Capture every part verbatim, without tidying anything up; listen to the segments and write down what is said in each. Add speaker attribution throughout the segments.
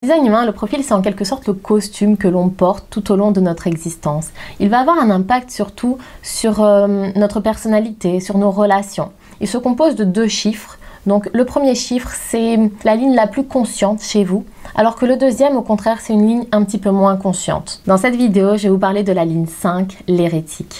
Speaker 1: Design humain, le profil, c'est en quelque sorte le costume que l'on porte tout au long de notre existence. Il va avoir un impact surtout sur euh, notre personnalité, sur nos relations. Il se compose de deux chiffres. Donc le premier chiffre, c'est la ligne la plus consciente chez vous, alors que le deuxième, au contraire, c'est une ligne un petit peu moins consciente. Dans cette vidéo, je vais vous parler de la ligne cinq, l'hérétique.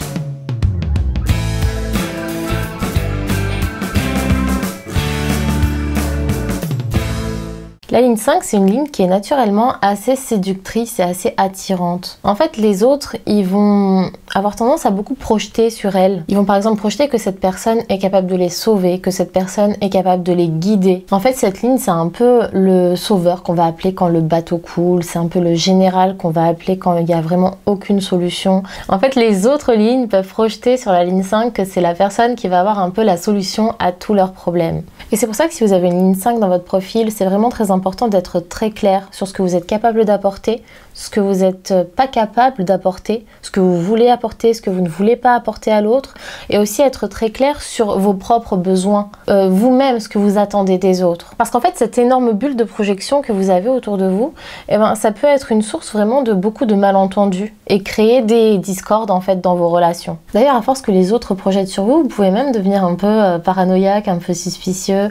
Speaker 1: La ligne cinq, c'est une ligne qui est naturellement assez séductrice et assez attirante. En fait, les autres, ils vont avoir tendance à beaucoup projeter sur elle. Ils vont par exemple projeter que cette personne est capable de les sauver, que cette personne est capable de les guider. En fait, cette ligne, c'est un peu le sauveur qu'on va appeler quand le bateau coule. C'est un peu le général qu'on va appeler quand il n'y a vraiment aucune solution. En fait, les autres lignes peuvent projeter sur la ligne cinq que c'est la personne qui va avoir un peu la solution à tous leurs problèmes. Et c'est pour ça que si vous avez une ligne cinq dans votre profil, c'est vraiment très important important d'être très clair sur ce que vous êtes capable d'apporter, ce que vous n'êtes pas capable d'apporter, ce que vous voulez apporter, ce que vous ne voulez pas apporter à l'autre, et aussi être très clair sur vos propres besoins, euh, vous-même, ce que vous attendez des autres. Parce qu'en fait, cette énorme bulle de projection que vous avez autour de vous, eh ben, ça peut être une source vraiment de beaucoup de malentendus et créer des discordes en fait dans vos relations. D'ailleurs, à force que les autres projettent sur vous, vous pouvez même devenir un peu euh, paranoïaque, un peu suspicieux,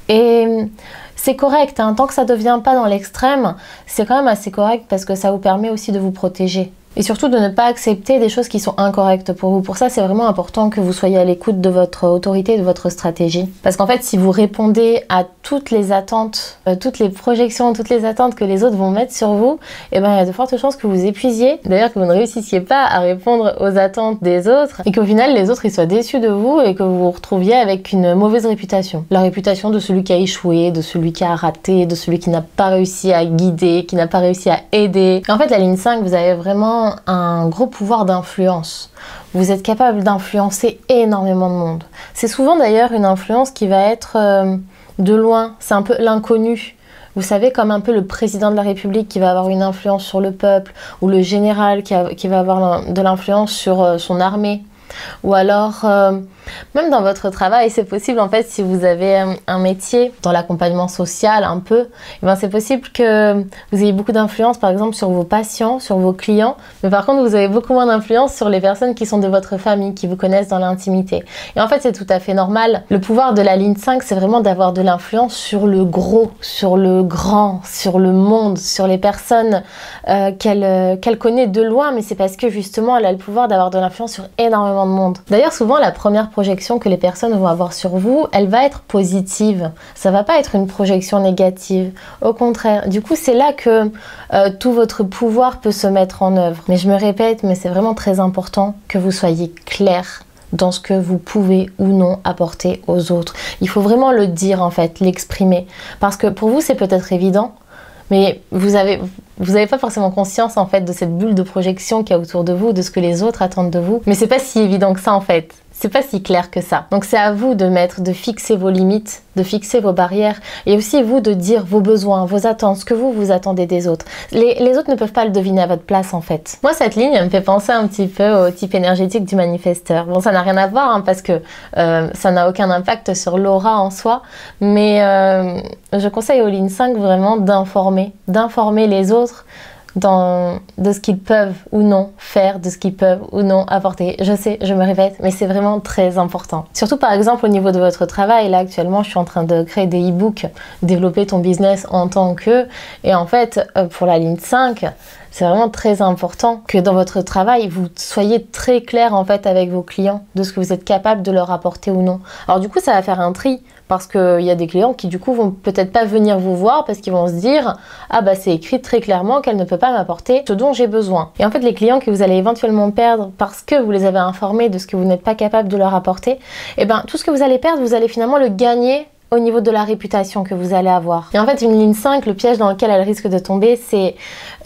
Speaker 1: et c'est correct, hein, tant que ça ne devient pas dans l'extrême, c'est quand même assez correct parce que ça vous permet aussi de vous protéger. Et surtout de ne pas accepter des choses qui sont incorrectes pour vous. Pour ça, c'est vraiment important que vous soyez à l'écoute de votre autorité, de votre stratégie. Parce qu'en fait, si vous répondez à toutes les attentes, euh, toutes les projections, toutes les attentes que les autres vont mettre sur vous, eh ben, il y a de fortes chances que vous épuisiez. D'ailleurs, que vous ne réussissiez pas à répondre aux attentes des autres et qu'au final, les autres ils soient déçus de vous et que vous vous retrouviez avec une mauvaise réputation. La réputation de celui qui a échoué, de celui qui a raté, de celui qui n'a pas réussi à guider, qui n'a pas réussi à aider. Et en fait, la ligne cinq, vous avez vraiment un gros pouvoir d'influence. Vous êtes capable d'influencer énormément de monde. C'est souvent d'ailleurs une influence qui va être euh, de loin, c'est un peu l'inconnu. Vous savez, comme un peu le président de la République qui va avoir une influence sur le peuple, ou le général qui, a, qui va avoir de l'influence sur euh, son armée. Ou alors, euh, même dans votre travail, c'est possible en fait si vous avez un, un métier dans l'accompagnement social un peu, eh ben, c'est possible que vous ayez beaucoup d'influence par exemple sur vos patients, sur vos clients, mais par contre vous avez beaucoup moins d'influence sur les personnes qui sont de votre famille, qui vous connaissent dans l'intimité. Et en fait c'est tout à fait normal. Le pouvoir de la ligne cinq, c'est vraiment d'avoir de l'influence sur le gros, sur le grand, sur le monde, sur les personnes euh, qu'elle euh, qu'elle connaît de loin, mais c'est parce que justement elle a le pouvoir d'avoir de l'influence sur énormément de monde. D'ailleurs, souvent, la première projection que les personnes vont avoir sur vous, elle va être positive. Ça va pas être une projection négative. Au contraire. Du coup, c'est là que euh, tout votre pouvoir peut se mettre en œuvre. Mais je me répète, mais c'est vraiment très important que vous soyez clair dans ce que vous pouvez ou non apporter aux autres. Il faut vraiment le dire, en fait, l'exprimer. Parce que pour vous, c'est peut-être évident, mais vous avez, vous n'avez pas forcément conscience en fait de cette bulle de projection qu'il y a autour de vous, de ce que les autres attendent de vous. Mais c'est pas si évident que ça en fait. C'est pas si clair que ça. Donc c'est à vous de mettre, de fixer vos limites, de fixer vos barrières et aussi vous de dire vos besoins, vos attentes, ce que vous vous attendez des autres. Les, les autres ne peuvent pas le deviner à votre place en fait. Moi cette ligne elle me fait penser un petit peu au type énergétique du manifesteur. Bon ça n'a rien à voir hein, parce que euh, ça n'a aucun impact sur l'aura en soi, mais euh, je conseille aux lignes cinq vraiment d'informer, d'informer les autres Dans, de ce qu'ils peuvent ou non faire, de ce qu'ils peuvent ou non apporter. Je sais, je me répète, mais c'est vraiment très important. Surtout par exemple au niveau de votre travail, là actuellement je suis en train de créer des e-books, développer ton business en tant que, et en fait pour la ligne cinq, c'est vraiment très important que dans votre travail, vous soyez très clair en fait avec vos clients de ce que vous êtes capable de leur apporter ou non. Alors du coup, ça va faire un tri parce qu'il y a des clients qui du coup vont peut-être pas venir vous voir parce qu'ils vont se dire « Ah bah c'est écrit très clairement qu'elle ne peut pas m'apporter ce dont j'ai besoin ». Et en fait, les clients que vous allez éventuellement perdre parce que vous les avez informés de ce que vous n'êtes pas capable de leur apporter, eh ben tout ce que vous allez perdre, vous allez finalement le gagner au niveau de la réputation que vous allez avoir. Et en fait, une ligne cinq, le piège dans lequel elle risque de tomber, c'est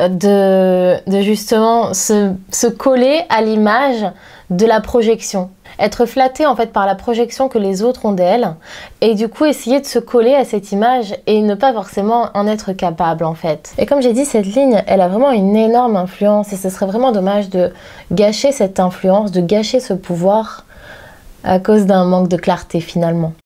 Speaker 1: de, de justement se, se coller à l'image de la projection. Être flatté en fait par la projection que les autres ont d'elle et du coup essayer de se coller à cette image et ne pas forcément en être capable en fait. Et comme j'ai dit, cette ligne, elle a vraiment une énorme influence et ce serait vraiment dommage de gâcher cette influence, de gâcher ce pouvoir à cause d'un manque de clarté finalement.